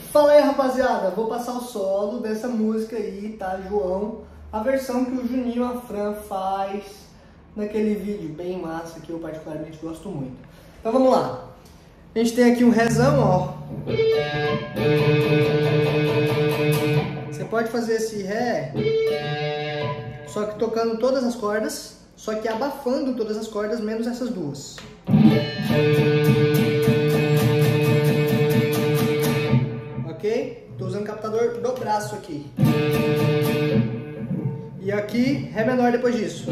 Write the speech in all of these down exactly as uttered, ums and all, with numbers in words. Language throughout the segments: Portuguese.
Fala aí, rapaziada, vou passar o solo dessa música aí, tá, João? A versão que o Juninho Afran faz naquele vídeo bem massa que eu particularmente gosto muito. Então vamos lá. A gente tem aqui um rezão, ó. Você pode fazer esse ré, só que tocando todas as cordas, só que abafando todas as cordas, menos essas duas. Ok? Tô usando o captador do braço aqui. E aqui, ré menor depois disso.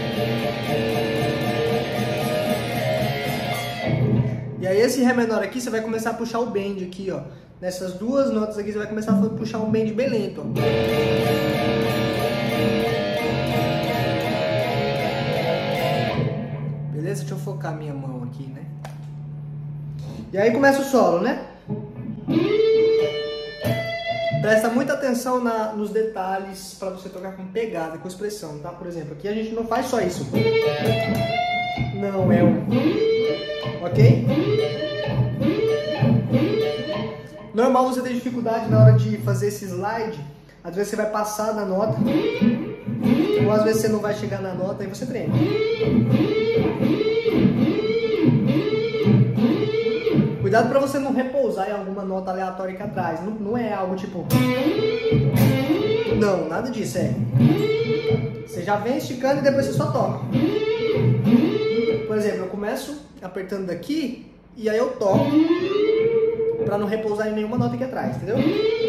E aí esse ré menor aqui, você vai começar a puxar o bend aqui, ó. Nessas duas notas aqui, você vai começar a puxar um bend bem lento, ó. Beleza? Deixa eu focar minha mão aqui, né? E aí começa o solo, né? Presta muita atenção na, nos detalhes para você tocar com pegada, com expressão, tá? Por exemplo, aqui a gente não faz só isso. Não, é um... Ok? Normal você ter dificuldade na hora de fazer esse slide. Às vezes você vai passar na nota, ou às vezes você não vai chegar na nota e você treme. Cuidado para você não repousar em alguma nota aleatória aqui atrás. Não, não é algo tipo... Não, nada disso, é. Você já vem esticando e depois você só toca. Por exemplo, eu começo apertando daqui e aí eu toco para não repousar em nenhuma nota aqui atrás, entendeu?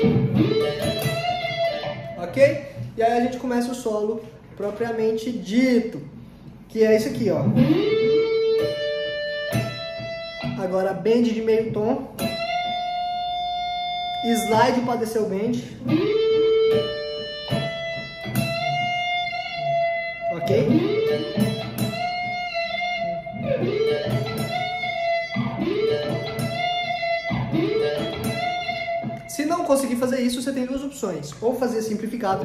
Ok? E aí a gente começa o solo propriamente dito, que é isso aqui, ó. Agora bend de meio tom, slide para descer o bend, ok? Se não conseguir fazer isso, você tem duas opções, ou fazer simplificado,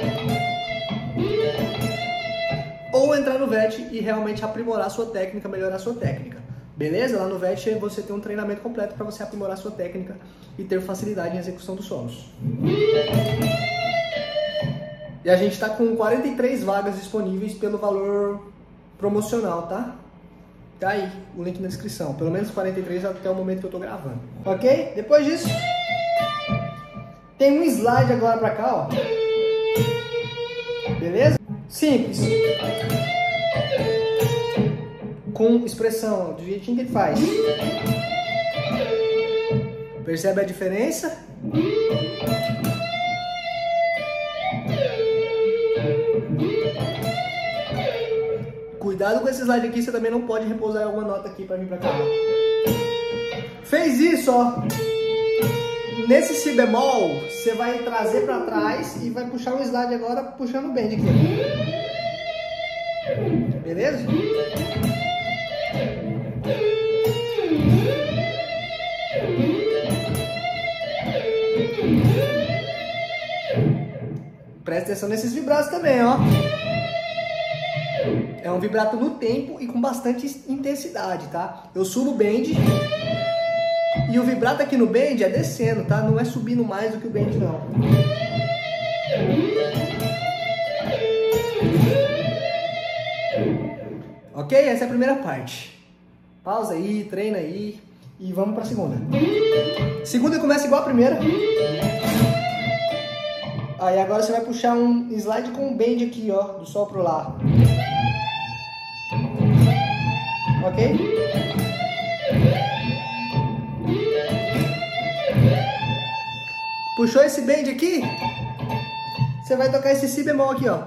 ou entrar no V E T e realmente aprimorar a sua técnica, melhorar a sua técnica. Beleza? Lá no V E T você tem um treinamento completo para você aprimorar a sua técnica e ter facilidade em execução dos solos. E a gente está com quarenta e três vagas disponíveis pelo valor promocional, tá? Tá aí o link na descrição. Pelo menos quarenta e três até o momento que eu estou gravando. Ok? Depois disso, tem um slide agora para cá, ó. Beleza? Simples. Com expressão, ó, do jeitinho que ele faz. Percebe a diferença? Cuidado com esse slide aqui, você também não pode repousar em alguma nota aqui pra vir pra cá. Fez isso, ó. Nesse si bemol, você vai trazer pra trás e vai puxar um slide agora, puxando o bend aqui. Beleza? Presta atenção nesses vibratos também, ó. É um vibrato no tempo e com bastante intensidade, tá? Eu subo o bend e o vibrato aqui no bend é descendo, tá? Não é subindo mais do que o bend, não. Ok? Essa é a primeira parte. Pausa aí, treina aí e vamos pra segunda. Segunda começa igual a primeira. Aí agora você vai puxar um slide com um bend aqui, ó, do sol pro lá. Ok? Puxou esse bend aqui, você vai tocar esse si bemol aqui, ó.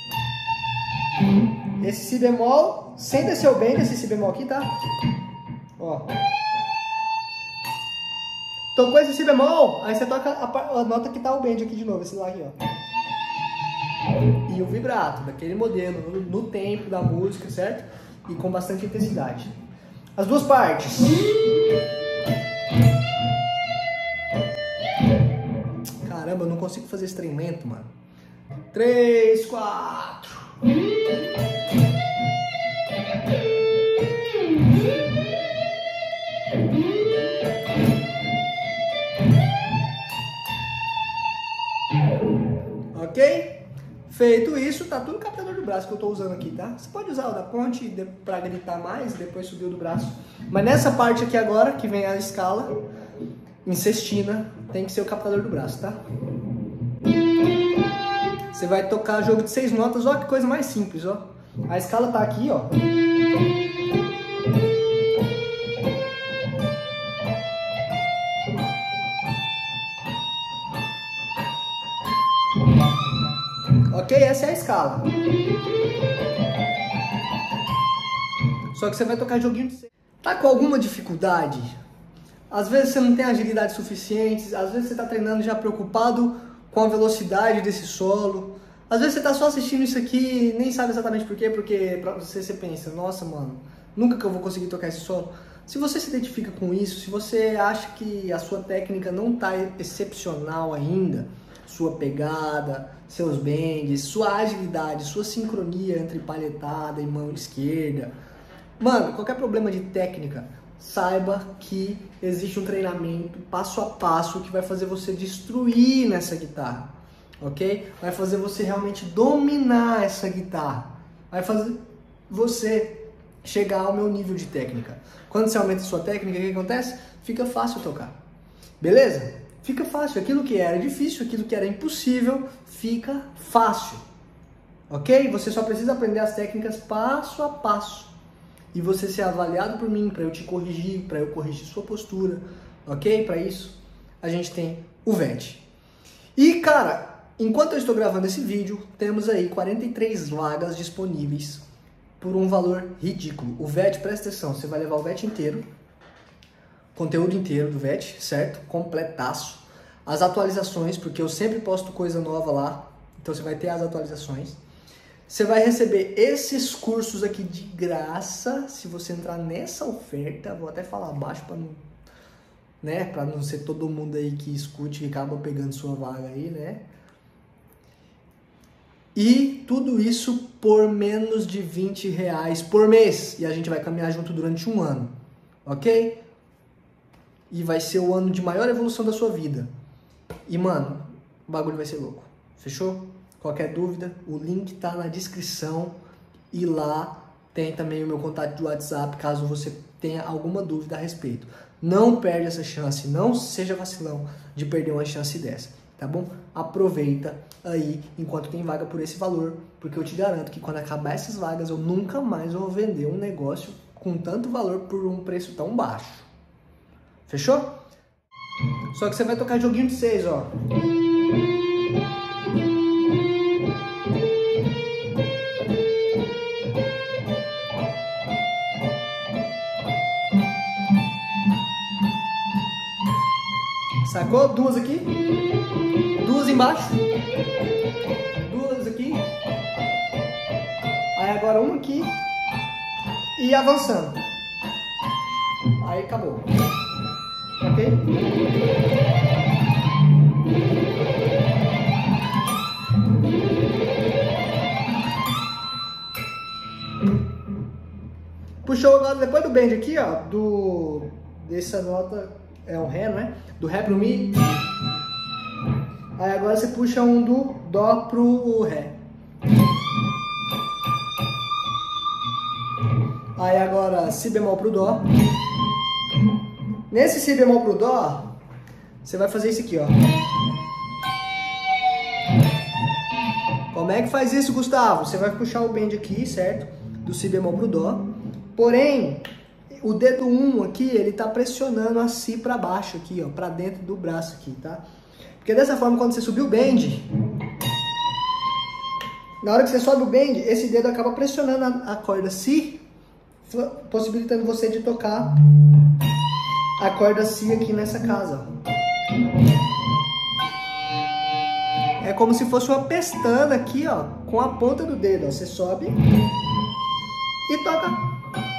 Esse si bemol, sem descer o bend, esse si bemol aqui, tá? Ó. Tocou esse si bemol, aí você toca a, a nota que tá o bend aqui de novo, esse lá aqui, ó. E o vibrato, daquele modelo, no, no tempo da música, certo? E com bastante intensidade. As duas partes. Caramba, eu não consigo fazer esse trem lento, mano. Três, quatro. ok? Feito isso, tá tudo captador do braço que eu tô usando aqui, tá? Você pode usar o da ponte pra gritar mais, depois subir o do braço. Mas nessa parte aqui agora, que vem a escala, em sextina, tem que ser o captador do braço, tá? Você vai tocar jogo de seis notas, ó que coisa mais simples, ó. A escala tá aqui, ó. Ok? Essa é a escala. Só que você vai tocar joguinho de seis. Tá com alguma dificuldade? Às vezes você não tem agilidade suficiente, às vezes você tá treinando já preocupado com a velocidade desse solo. Às vezes você tá só assistindo isso aqui e nem sabe exatamente por quê, porque pra você você pensa, nossa mano, nunca que eu vou conseguir tocar esse solo. Se você se identifica com isso, se você acha que a sua técnica não tá excepcional ainda, sua pegada, seus bends, sua agilidade, sua sincronia entre palhetada e mão esquerda, mano, qualquer problema de técnica, saiba que existe um treinamento passo a passo que vai fazer você destruir nessa guitarra, ok? Vai fazer você realmente dominar essa guitarra, vai fazer você chegar ao meu nível de técnica. Quando você aumenta a sua técnica, o que acontece? Fica fácil tocar, beleza? Fica fácil, aquilo que era difícil, aquilo que era impossível, fica fácil, ok? Você só precisa aprender as técnicas passo a passo. E você ser avaliado por mim, para eu te corrigir, para eu corrigir sua postura, ok? Para isso, a gente tem o V E T. E, cara, enquanto eu estou gravando esse vídeo, temos aí quarenta e três vagas disponíveis por um valor ridículo. O V E T, presta atenção, você vai levar o V E T inteiro, conteúdo inteiro do V E T, certo? Completaço. As atualizações, porque eu sempre posto coisa nova lá, então você vai ter as atualizações. Você vai receber esses cursos aqui de graça, se você entrar nessa oferta. Vou até falar abaixo para não, né, para não ser todo mundo aí que escute e acaba pegando sua vaga aí, né? E tudo isso por menos de vinte reais por mês. E a gente vai caminhar junto durante um ano, ok? E vai ser o ano de maior evolução da sua vida. E, mano, o bagulho vai ser louco. Fechou? Qualquer dúvida, o link tá na descrição e lá tem também o meu contato de WhatsApp, caso você tenha alguma dúvida a respeito. Não perde essa chance, não seja vacilão de perder uma chance dessa, tá bom? Aproveita aí enquanto tem vaga por esse valor, porque eu te garanto que quando acabar essas vagas eu nunca mais vou vender um negócio com tanto valor por um preço tão baixo. Fechou? Só que você vai tocar joguinho de seis, ó. Sacou? Duas aqui, duas embaixo, duas aqui, aí agora uma aqui e avançando. Aí acabou, ok? Puxou agora depois do bend aqui, ó, do dessa nota. É um Ré, né? Do Ré pro Mi. Aí agora você puxa um do Dó pro Ré. Aí agora Si bemol pro Dó. Nesse Si bemol pro Dó, você vai fazer isso aqui, ó. Como é que faz isso, Gustavo? Você vai puxar o bend aqui, certo? Do Si bemol pro Dó. Porém, o dedo um aqui, ele tá pressionando a Si para baixo aqui, ó, para dentro do braço aqui, tá? Porque dessa forma, quando você subir o bend, na hora que você sobe o bend, esse dedo acaba pressionando a, a corda Si, possibilitando você de tocar a corda Si aqui nessa casa, ó. É como se fosse uma pestana aqui, ó, com a ponta do dedo, ó. Você sobe e toca.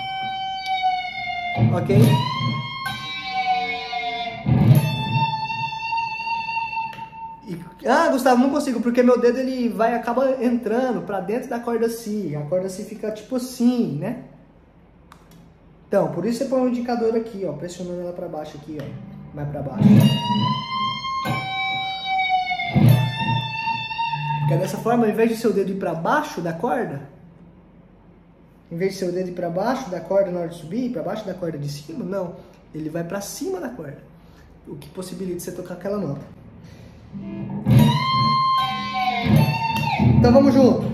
Ok? E, ah, Gustavo, não consigo, porque meu dedo ele vai, acaba entrando pra dentro da corda Si. A corda Si fica tipo assim, né? Então, por isso você põe um indicador aqui, ó, pressionando ela pra baixo aqui, ó. Mais pra baixo. Porque Que é dessa forma, ao invés de seu dedo ir para baixo da corda, em vez de seu dedo ir para baixo da corda na hora de subir, para baixo da corda de cima, não. Ele vai para cima da corda. O que possibilita você tocar aquela nota. Então vamos junto.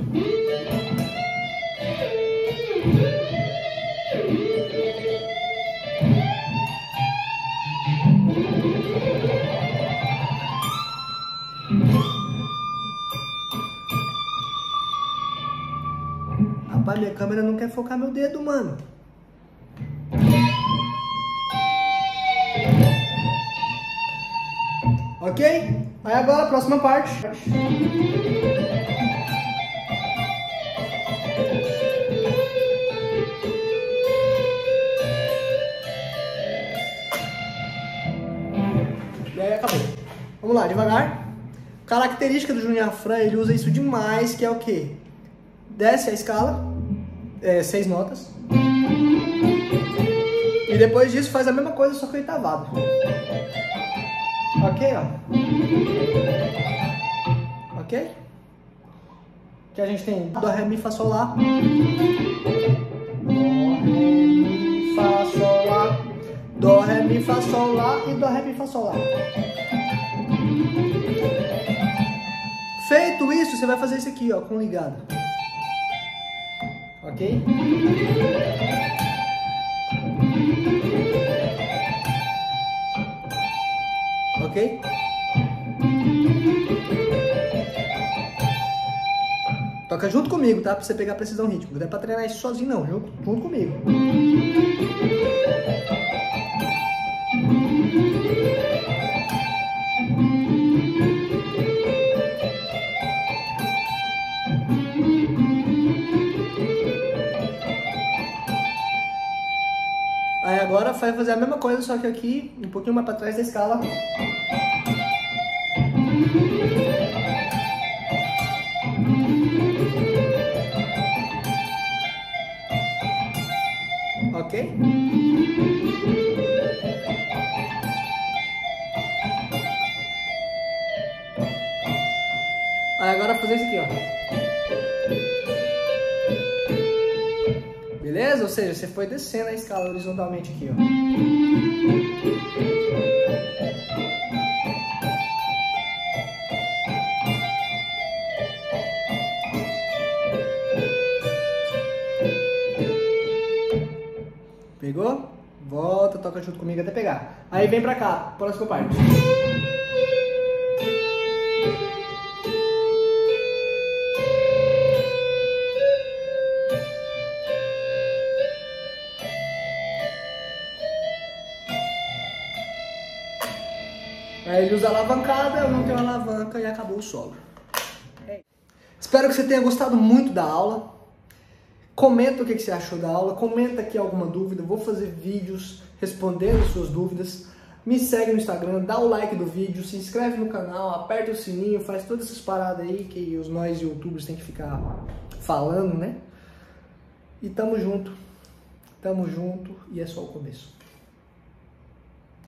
Rapaz, minha câmera não quer focar meu dedo, mano. Ok? Aí agora a próxima parte. E aí acabou. Vamos lá, devagar. Característica do Júnior Afran, ele usa isso demais, que é o quê? Desce a escala, é, seis notas. E depois disso faz a mesma coisa, só que oitavado. Ok, ó. Ok? Que a gente tem Dó, Ré, Mi, Fá, Sol, Lá. Dó, Ré, Mi, Fá, Sol, Lá. Dó, Ré, Mi, Fá, Sol, Lá. E Dó, Ré, Mi, Fá, Sol, Lá. Feito isso, você vai fazer isso aqui, ó, com ligado. Ok? Ok? Toca junto comigo, tá? Pra você pegar precisão rítmica. Não é pra treinar isso sozinho, não. Junto, junto comigo. Aí agora vai fazer a mesma coisa, só que aqui, um pouquinho mais pra trás da escala. Ok? Aí agora fazer isso aqui, ó. Beleza? Ou seja, você foi descendo a escala horizontalmente aqui, ó. Pegou? Volta, toca junto comigo até pegar. Aí vem pra cá, próxima parte. Aí ele usa alavancada, eu não tenho alavanca e acabou o solo. É. Espero que você tenha gostado muito da aula. Comenta o que você achou da aula, comenta aqui alguma dúvida, vou fazer vídeos respondendo as suas dúvidas. Me segue no Instagram, dá o like do vídeo, se inscreve no canal, aperta o sininho, faz todas essas paradas aí que os nós youtubers tem que ficar falando, né? E tamo junto, tamo junto e é só o começo.